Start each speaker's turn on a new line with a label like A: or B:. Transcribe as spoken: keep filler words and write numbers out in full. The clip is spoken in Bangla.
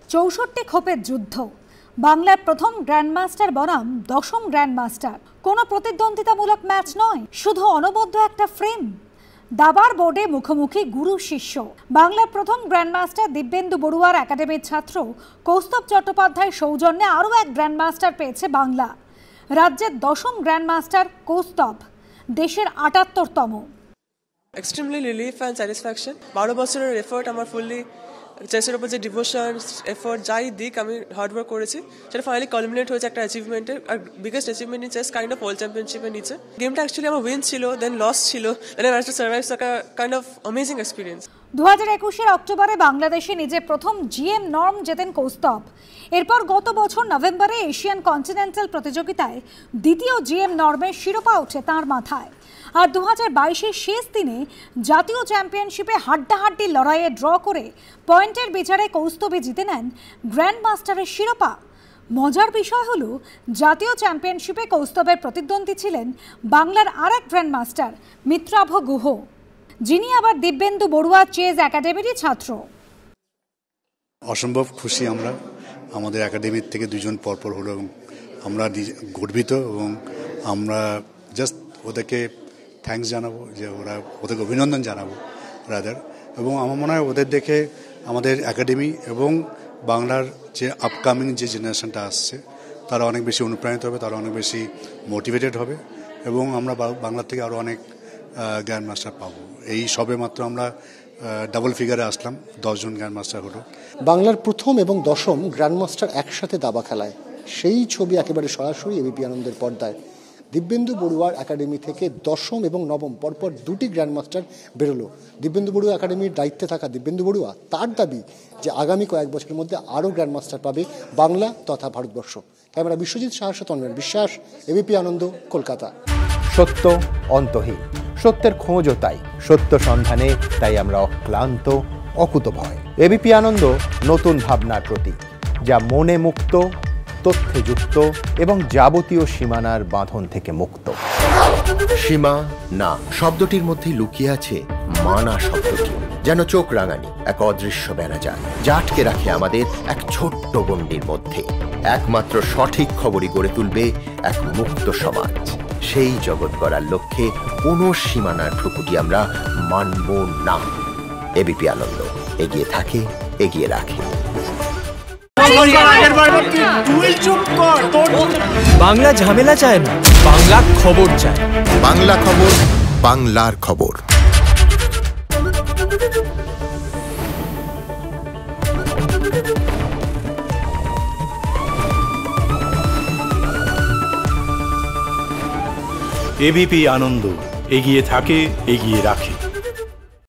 A: চৌষট্টি খোপের যুদ্ধ, বাংলার প্রথম গ্র্যান্ডমাস্টার বনাম দশম গ্র্যান্ডমাস্টার। কোনো প্রতিদ্বন্দ্বিতামূলক ম্যাচ নয়, শুধু অনবদ্য একটা ফ্রেম। দাবার বোর্ডে মুখোমুখি গুরু শিষ্য। বাংলার প্রথম গ্র্যান্ডমাস্টার দিব্যেন্দু বড়ুয়ার একাডেমির ছাত্র কৌস্তব চট্টোপাধ্যায় সৌজন্যে আরও এক গ্র্যান্ডমাস্টার পেয়েছে বাংলা। রাজ্যের দশম গ্র্যান্ডমাস্টার কৌস্তব, দেশের আটাত্তরতম।
B: Extremely relief and satisfaction. বারো বছরের এফোর্ট আমার ফুললি চেসের উপর যে ডিভোশন এফোর্ট যাই দিক আমি হার্ডওয়ার্ক করেছি সেটা ফাইনালি কলমিনেট হয়েছে একটা অ্যাচিভমেন্টের। আর biggest achievement in chess kind of world চ্যাম্পিয়নশিপের নিচে। গেমটা অ্যাকচুয়ালি আমার উইন ছিল, দেন লস ছিল, then I managed to survive একটা কাইন্ড অফ অ্যামেজিং এক্সপিরিয়েন্স।
A: দু হাজার একুশের অক্টোবরে বাংলাদেশে নিজের প্রথম জিএম নর্ম জেতেন কৌস্তব। এরপর গত বছর নভেম্বরে এশিয়ান কন্টিনেন্টাল প্রতিযোগিতায় দ্বিতীয় জিএম নর্মের শিরোপা ওঠে তাঁর মাথায়। আর দু হাজার বাইশের শেষ দিনে জাতীয় চ্যাম্পিয়নশিপে হাড্ডাহাড্ডি লড়াইয়ে ড্র করে পয়েন্টের বিচারে কৌস্তবে জিতে নেন গ্র্যান্ড মাস্টারের শিরোপা। মজার বিষয় হলো, জাতীয় চ্যাম্পিয়নশিপে কৌস্তবের প্রতিদ্বন্দ্বী ছিলেন বাংলার আরেক গ্র্যান্ড মাস্টার মিত্রাভ গুহ, যিনি আবার দিব্যেন্দু বড়ুয়া চেস একাডেমিরই ছাত্র।
C: অসম্ভব খুশি আমরা, আমাদের একাডেমির থেকে দুজন পরপর হলো এবং আমরা গর্বিত এবং আমরা জাস্ট ওদেরকে থ্যাঙ্কস জানাবো, যে ওরা ওদেরকে অভিনন্দন জানাবো রাদার। এবং আমার মনে হয় ওদের দেখে আমাদের একাডেমি এবং বাংলার যে আপকামিং যে জেনারেশনটা আসছে তারা অনেক বেশি অনুপ্রাণিত হবে, তারা অনেক বেশি মোটিভেটেড হবে এবং আমরা বাংলার থেকে আরও অনেক গ্র্যান্ড মাস্টার পাবো। এই সবে মাত্র আমরা ডাবল ফিগারে আসলাম, দশজন গ্র্যান্ড মাস্টার হলো।
D: বাংলার প্রথম এবং দশম গ্র্যান্ড মাস্টার একসাথে দাবা খেলায়, সেই ছবি একেবারে সরাসরি এবিপি আনন্দের পর্দায়। দিব্যেন্দু বড়ুয়ার একাডেমি থেকে দশম এবং নবম পরপর দুটি গ্র্যান্ড মাস্টার বেরোলো। দিব্যেন্দু বড়ুয়া একাডেমির দায়িত্বে থাকা দিব্যেন্দু বড়ুয়া তার দাবি যে আগামী কয়েক বছরের মধ্যে আরও গ্র্যান্ড মাস্টার পাবে বাংলা তথা ভারতবর্ষ। ক্যামেরা বিশ্বজিৎ সাহস, তন্ময় বিশ্বাস, এবিপি আনন্দ, কলকাতা।
E: সত্য অন্তহীন, সত্যের খোঁজও তাই, সত্য সন্ধানে তাই আমরা অক্লান্ত, অকুতভয়। এবিপি আনন্দ নতুন ভাবনার প্রতীক, যা মনে মুক্ত, তথ্যে যুক্ত এবং যাবতীয় সীমানার বাঁধন থেকে মুক্ত।
F: সীমা না শব্দটির মধ্যে লুকিয়ে আছে মানা শব্দটি, যেন চোখ রাঙানি এক অদৃশ্য বেড়াজাল, যা আটকে রাখে আমাদের এক ছোট্ট গণ্ডির মধ্যে। একমাত্র সঠিক খবরই গড়ে তুলবে এক মুক্ত সমাজ। সেই জগৎ গড়ার লক্ষ্যে কোনো সীমানার ঠুকুটি আমরা মানব না। এবিপি আনন্দ এগিয়ে থাকে, এগিয়ে রাখে।
G: বাংলা ঝামেলা চায় না, বাংলা খবর চায়।
F: বাংলা খবর, বাংলার খবর।
H: এবিপি আনন্দ এগিয়ে থাকে, এগিয়ে রাখে।